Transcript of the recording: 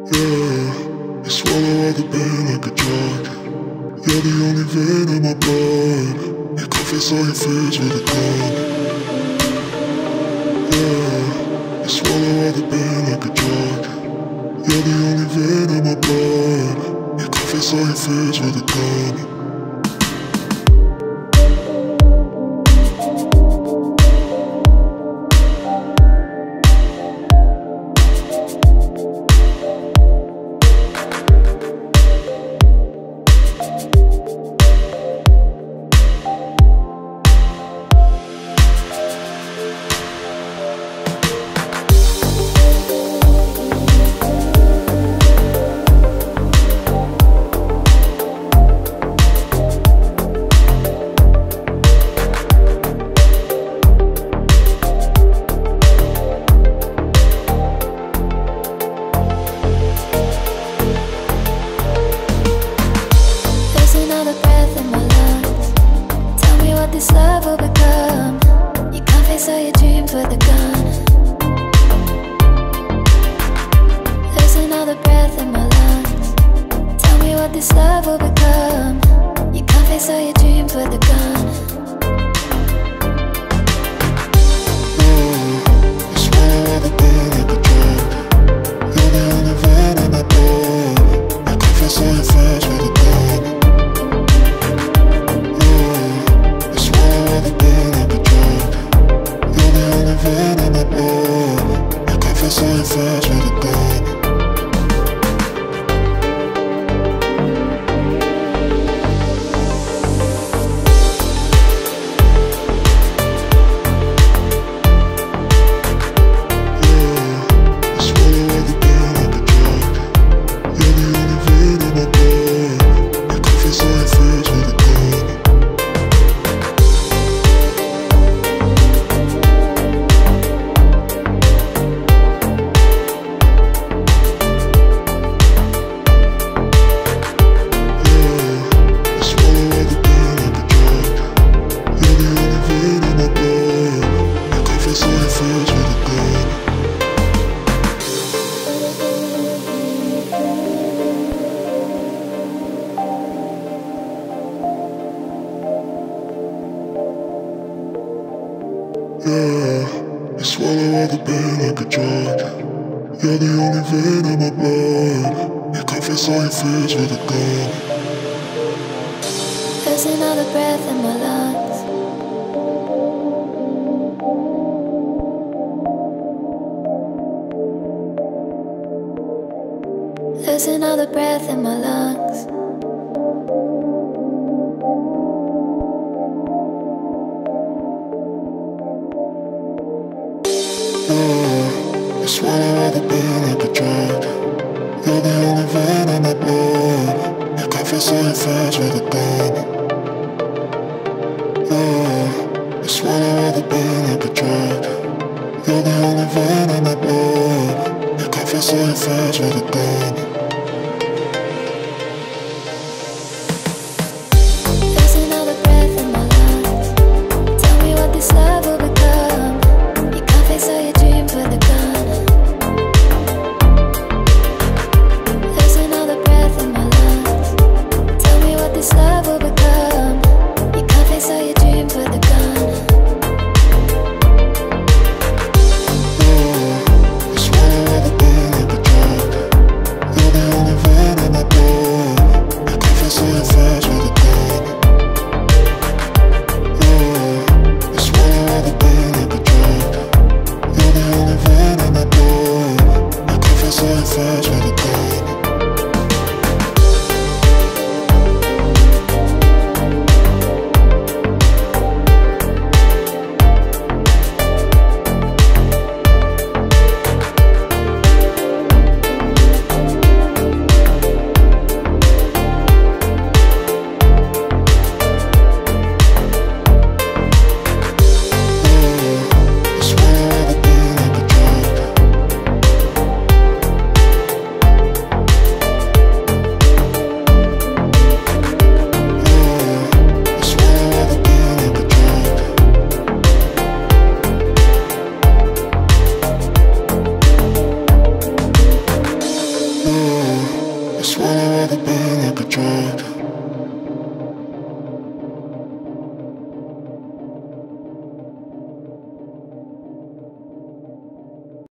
Yeah, I swallow all the pain like a drug. You're the only vein in my blood. You confess all your fears with a gun. Yeah, I swallow all the pain like a drug. You're the only vein in my blood. You confess all your fears with a gun. This love will become. You can't face all your dreams with a gun. There's another breath in my lungs. Tell me what this love will become. You can't face all your dreams with a gun. I swallow all the pain like a drug. You're the only vein in my blood. You confess all your fears with a gun. Vein in my blood. You confess all your fears with a gun. Yeah, I swallow all the pain like a drug. You're the only vein in my blood. You confess all your fears with a gun. Yeah, I swallow all the pain like a drug. You're the only vein in my blood. You confess all your fears with a gun. There's another breath in my lungs. There's another breath in my lungs. I swallow all the pain like a drug. You're the only vein in my blood. You confess all your fears with a gun. I swallow all the pain like a drug. You're the only vein in my blood. You confess all your fears with a gun. There's another breath in my lungs. Tell me what this love will become. You can't face all your dreams with a gun. There's another breath in my lungs. Tell me what this love will become. You can't face all your dreams with a gun. I swallow all the pain like a drug. You're the only vein in my blood. You confess all your fears with a gun. I swallow all the pain like a drug. You're the only vein in my blood. You confess all your fears with a gun. I swallow all the pain like a drug. swallow all the pain like a drug.